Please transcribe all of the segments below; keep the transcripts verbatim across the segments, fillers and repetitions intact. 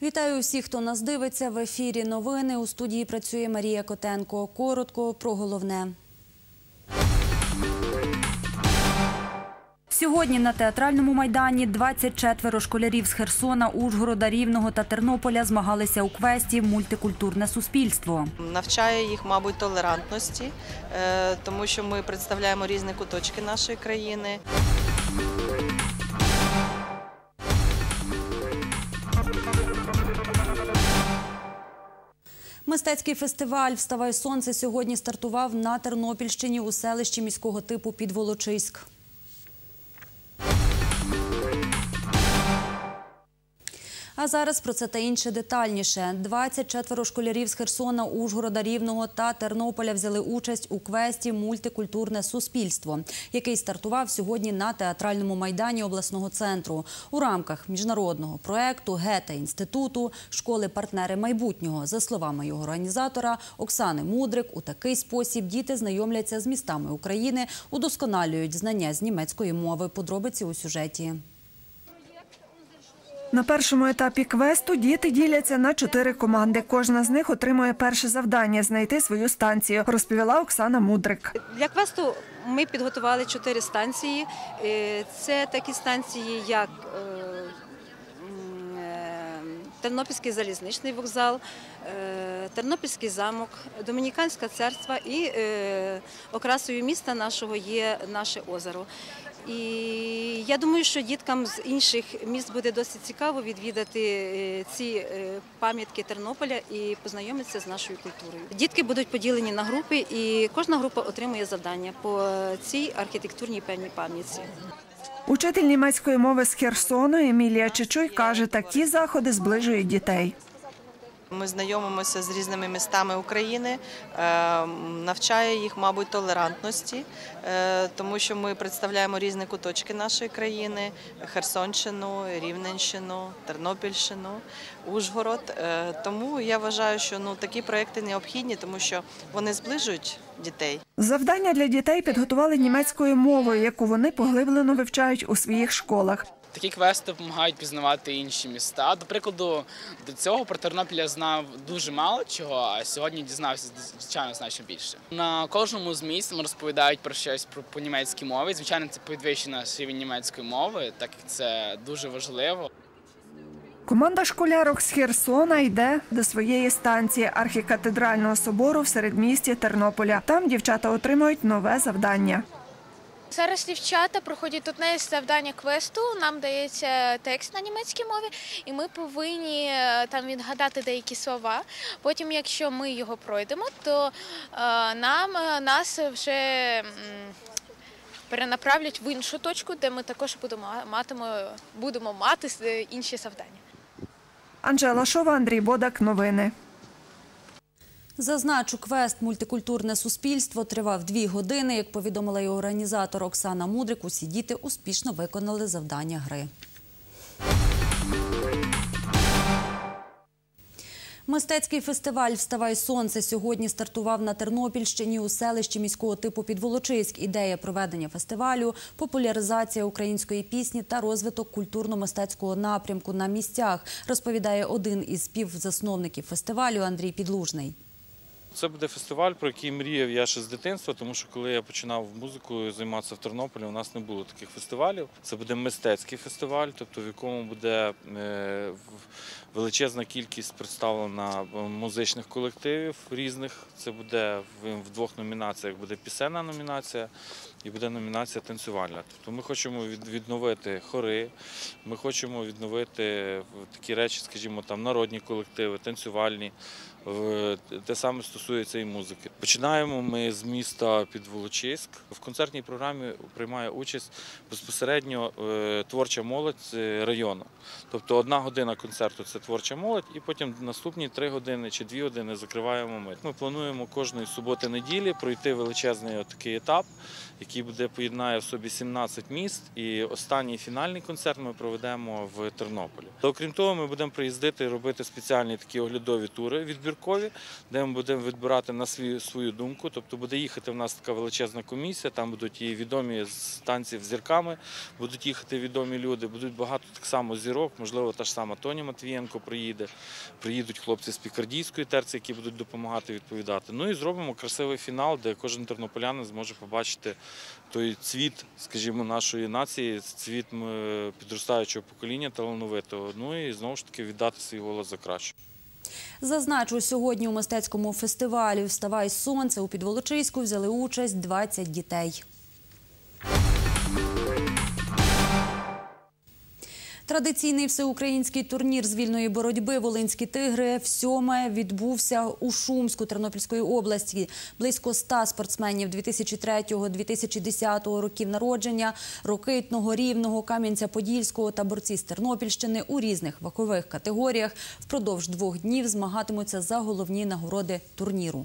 Вітаю усіх, хто нас дивиться. В ефірі новини. У студії працює Марія Котенко. Коротко про головне. Сьогодні на театральному майдані двадцять четверо школярів з Херсона, Ужгорода, Рівного та Тернополя змагалися у квесті «Мультикультурне суспільство». Навчає їх, мабуть, толерантності, тому що ми представляємо різні куточки нашої країни. Мистецький фестиваль «Вставай, сонце» сьогодні стартував на Тернопільщині у селищі міського типу Підволочиськ. А зараз про це та інше детальніше. двадцять четверо школярів з Херсона, Ужгорода, Рівного та Тернополя взяли участь у квесті «Мультикультурне суспільство», який стартував сьогодні на театральному майдані обласного центру. У рамках міжнародного проєкту Гете-інституту «Школи-партнери майбутнього». За словами його організатора Оксани Мудрик, у такий спосіб діти знайомляться з містами України, удосконалюють знання з німецької мови. Подробиці у сюжеті. На першому етапі квесту діти діляться на чотири команди. Кожна з них отримує перше завдання – знайти свою станцію, розповіла Оксана Мудрик. Для квесту ми підготували чотири станції. Це такі станції, як Тернопільський залізничний вокзал, Тернопільський замок, Домініканська церква і окрасою міста нашого є наше озеро. І я думаю, що діткам з інших міст буде досить цікаво відвідати ці пам'ятки Тернополя і познайомитися з нашою культурою. Дітки будуть поділені на групи, і кожна група отримує завдання по цій архітектурній певній пам'ятці. Учитель німецької мови з Херсону Емілія Чечуй каже, такі заходи зближують дітей. Ми знайомимося з різними містами України, навчає їх, мабуть, толерантності, тому що ми представляємо різні куточки нашої країни – Херсонщину, Рівненщину, Тернопільщину, Ужгород. Тому я вважаю, що ну, такі проекти необхідні, тому що вони зближують дітей. Завдання для дітей підготували німецькою мовою, яку вони поглиблено вивчають у своїх школах. Такі квести допомагають пізнавати інші міста. До прикладу, до цього про Тернопіль я знав дуже мало чого, а сьогодні дізнався, звичайно, значно більше. На кожному з міст ми розповідають про щось про, по німецькій мові. Звичайно, це підвищує наш рівень німецької мови, так як це дуже важливо. Команда школярок з Херсона йде до своєї станції архікатедрального собору в середмісті Тернополя. Там дівчата отримують нове завдання. Зараз дівчата проходять тут завдання квесту, нам дається текст на німецькій мові, і ми повинні там відгадати деякі слова. Потім, якщо ми його пройдемо, то нам, нас вже перенаправлять в іншу точку, де ми також будемо, матимо, будемо мати інші завдання. Анжела Шова, Андрій Бодак. Новини. Зазначу, квест «Мультикультурне суспільство» тривав дві години. Як повідомила його організатор Оксана Мудрик, усі діти успішно виконали завдання гри. Мистецький фестиваль «Вставай, сонце» сьогодні стартував на Тернопільщині у селищі міського типу Підволочиськ. Ідея проведення фестивалю – популяризація української пісні та розвиток культурно-мистецького напрямку на місцях, розповідає один із співзасновників фестивалю Андрій Підлужний. Це буде фестиваль, про який мріяв я ще з дитинства, тому що коли я починав музикою займатися в Тернополі, у нас не було таких фестивалів. Це буде мистецький фестиваль, тобто в якому буде величезна кількість представлена музичних колективів різних. Це буде в двох номінаціях, буде пісенна номінація і буде номінація танцювальна. Тобто ми хочемо відновити хори, ми хочемо відновити такі речі, скажімо, там народні колективи, танцювальні. Те саме стосується і музики. Починаємо ми з міста Підволочиськ. В концертній програмі приймає участь безпосередньо творча молодь району. Тобто одна година концерту – це творча молодь, і потім наступні три години чи дві години закриваємо ми. Ми плануємо кожної суботи-неділі пройти величезний такий етап, який буде поєднає в собі сімнадцять міст. І останній фінальний концерт ми проведемо в Тернополі. Окрім того, ми будемо приїздити і робити спеціальні такі оглядові тури відбіркові, де ми будемо відбирати на свою, свою думку. Тобто буде їхати в нас така величезна комісія, там будуть і відомі з танців з зірками, будуть їхати відомі люди, будуть багато так само зірок, можливо, та ж сама Тоня Матвієнко приїде, приїдуть хлопці з Пікардійської терції, які будуть допомагати відповідати. Ну і зробимо красивий фінал, де кожен тернополянин зможе побачити той цвіт, скажімо, нашої нації, цвіт підростаючого покоління талановитого, ну і знову ж таки віддати свій голос за краще. Зазначу, сьогодні у мистецькому фестивалі «Вставай, сонце» у Підволочиську взяли участь двадцять дітей. Традиційний всеукраїнський турнір з вільної боротьби «Волинські тигри» всьоме відбувся у Шумську Тернопільської області. Близько ста спортсменів дві тисячі третього - дві тисячі десятого років народження, Рокитного, Рівного, Кам'янця-Подільського та борці з Тернопільщини у різних вагових категоріях впродовж двох днів змагатимуться за головні нагороди турніру.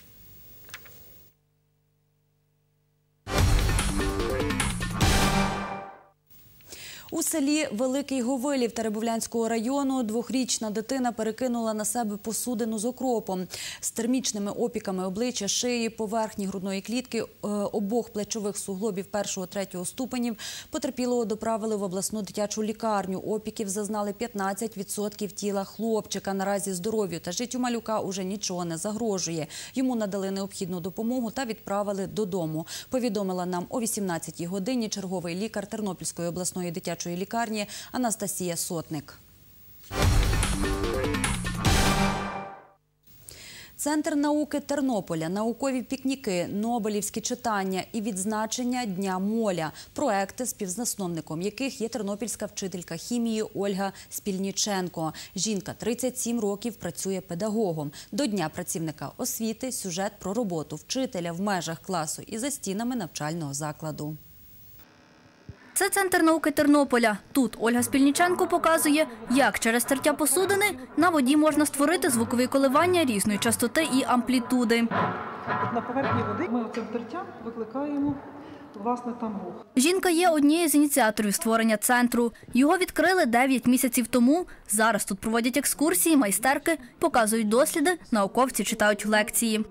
У селі Великий Говилів Теребовлянського району двохрічна дитина перекинула на себе посудину з окропом. З термічними опіками обличчя, шиї, поверхні грудної клітки, обох плечових суглобів першого-третього ступенів потерпілого доправили в обласну дитячу лікарню. Опіків зазнали п'ятнадцять відсотків тіла хлопчика. Наразі здоров'ю та життю малюка уже нічого не загрожує. Йому надали необхідну допомогу та відправили додому. Повідомила нам о вісімнадцятій годині черговий лікар Тернопільської обласної дитячої лікарні Анастасія Сотник. Центр науки Тернополя, наукові пікніки, нобелівські читання і відзначення Дня моля. Проекти, співзасновником яких є тернопільська вчителька хімії Ольга Спільніченко. Жінка тридцять сім років працює педагогом. До Дня працівника освіти сюжет про роботу вчителя в межах класу і за стінами навчального закладу. Це Центр науки Тернополя. Тут Ольга Спільніченко показує, як через тертя посудини на воді можна створити звукові коливання різної частоти і амплітуди. На поверхні води ми цим тертям викликаємо, власне, там рух. Жінка є однією з ініціаторів створення центру. Його відкрили дев'ять місяців тому. Зараз тут проводять екскурсії, майстерки, показують досліди, науковці читають лекції.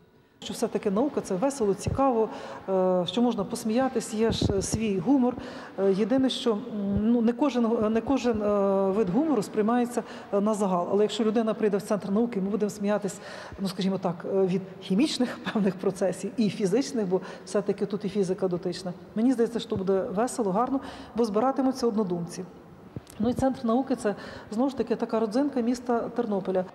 Що все-таки наука – це весело, цікаво, що можна посміятися, є ж свій гумор. Єдине, що ну, не кожен, не кожен вид гумору сприймається на загал. Але якщо людина прийде в центр науки, ми будемо сміятися, ну, скажімо так, від хімічних певних процесів і фізичних, бо все-таки тут і фізика дотична. Мені здається, що буде весело, гарно, бо збиратимуться однодумці. Ну і центр науки – це, знову ж таки, така родзинка міста Тернополя.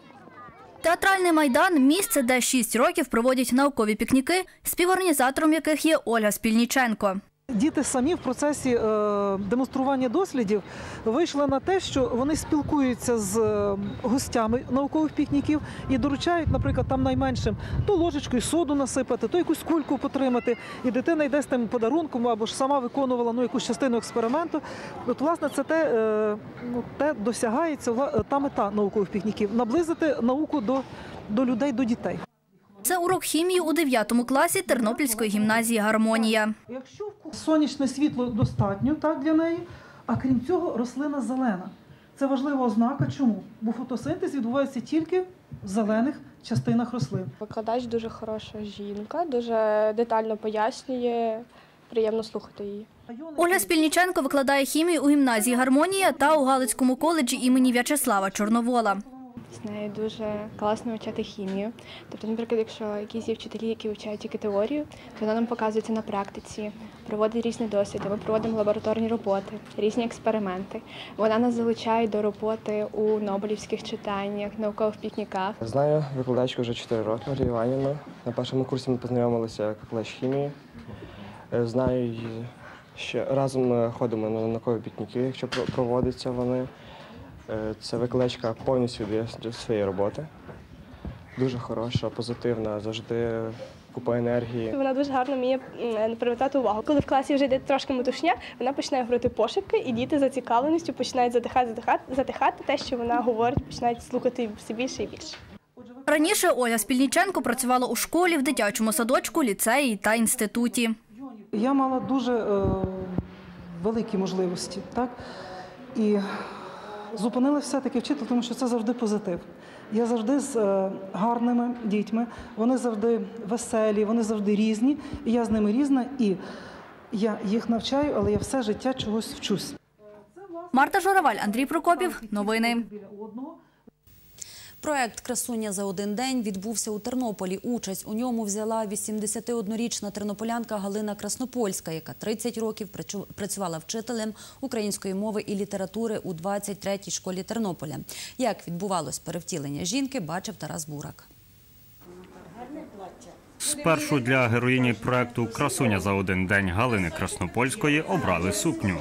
Театральний майдан – місце, де шість років проводять наукові пікніки, співорганізатором яких є Ольга Спільніченко. Діти самі в процесі е, демонстрування дослідів вийшли на те, що вони спілкуються з е, гостями наукових пікніків і доручають, наприклад, там найменшим то ложечкою соду насипати, то якусь кульку потримати. І дитина йде з тим подарунком або ж сама виконувала ну, якусь частину експерименту. От, власне, це те, е, ну, те досягається, та мета наукових пікніків – наблизити науку до, до людей, до дітей. Це урок хімії у дев'ятому класі Тернопільської гімназії «Гармонія». Якщо сонячне світло достатньо так, для неї, а крім цього рослина зелена. Це важлива ознака. Чому? Бо фотосинтез відбувається тільки в зелених частинах рослин. Викладач дуже хороша жінка, дуже детально пояснює, приємно слухати її. Ольга Спільніченко викладає хімію у гімназії «Гармонія» та у Галицькому коледжі імені В'ячеслава Чорновола. З нею дуже класно вивчати хімію. Тобто, наприклад, якщо якісь є вчителі, які вивчають тільки теорію, то вона нам показується на практиці, проводить різні досліди, ми проводимо лабораторні роботи, різні експерименти. Вона нас залучає до роботи у нобелівських читаннях, наукових пікніках. Знаю викладачку вже чотири роки, Марію Іванівну. На першому курсі ми познайомилися як викладач хімії. Знаю, що разом ми ходимо на наукові пікніки, якщо проводяться вони. Це викладачка повністю віддає своєї роботи. Дуже хороша, позитивна, завжди купа енергії. Вона дуже гарно вміє привертати увагу. Коли в класі вже йде трошки метушня, вона починає говорити пошепки, і діти за цікавленістю починають затихати, затихати, затихати те, що вона говорить, починають слухати все більше і більше. Раніше Ольга Спільніченко працювала у школі, в дитячому садочку, ліцеї та інституті. Я мала дуже е, великі можливості, так? І зупинилася все-таки вчити, тому що це завжди позитив. Я завжди з е, гарними дітьми, вони завжди веселі, вони завжди різні, і я з ними різна, і я їх навчаю, але я все життя чогось вчусь. Марта Журавель, Андрій Прокопів. Новини. Проект «Красуня за один день» відбувся у Тернополі. Участь у ньому взяла вісімдесятиоднорічна тернополянка Галина Краснопольська, яка тридцять років працювала вчителем української мови і літератури у двадцять третій школі Тернополя. Як відбувалось перевтілення жінки, бачив Тарас Бурак. Спершу для героїні проекту «Красуня за один день» Галини Краснопольської обрали сукню.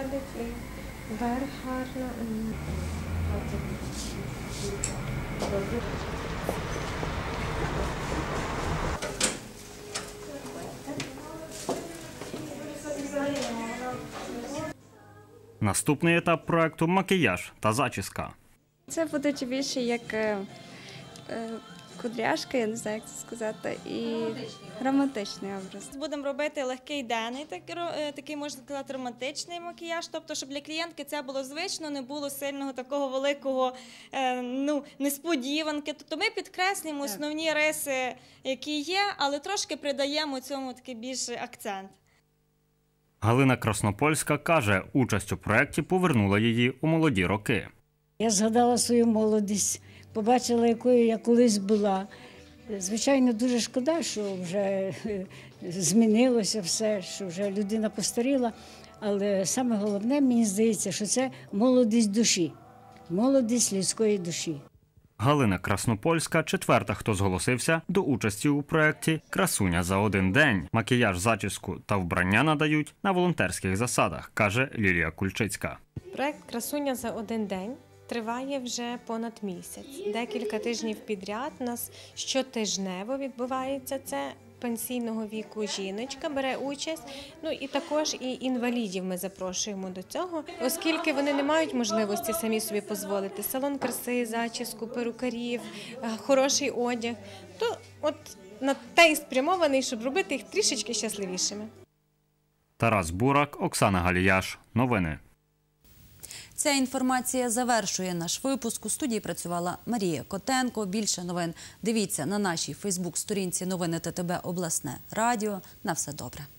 Наступний етап проекту – макіяж та зачіска. Це будуть більше як е, е, кудряшки, я не знаю, як це сказати, і романтичний образ. Будемо робити легкий денний, такий, можна сказати, романтичний макіяж, тобто, щоб для клієнтки це було звично, не було сильного такого великого, ну, несподіванки. Тобто ми підкреслюємо основні риси, які є, але трошки придаємо цьому такий більший акцент. Галина Краснопольська каже, участь у проєкті повернула її у молоді роки. Я згадала свою молодість, побачила, якою я колись була. Звичайно, дуже шкода, що вже змінилося все, що вже людина постаріла. Але саме головне, мені здається, що це молодість душі, молодість людської душі. Галина Краснопольська – четверта, хто зголосився до участі у проєкті «Красуня за один день». Макіяж, зачіску та вбрання надають на волонтерських засадах, каже Лілія Кульчицька. Проєкт «Красуня за один день» триває вже понад місяць. Декілька тижнів підряд у нас щотижнево відбувається це. Пенсійного віку жіночка бере участь, ну і також і інвалідів ми запрошуємо до цього, оскільки вони не мають можливості самі собі дозволити салон краси, зачіску, перукарів, хороший одяг, то от на те і спрямований, щоб робити їх трішечки щасливішими. Тарас Бурак, Оксана Галіяш. Новини. Ця інформація завершує наш випуск. У студії працювала Марія Котенко. Більше новин дивіться на нашій фейсбук-сторінці «Новини ТТБ Обласне радіо». На все добре.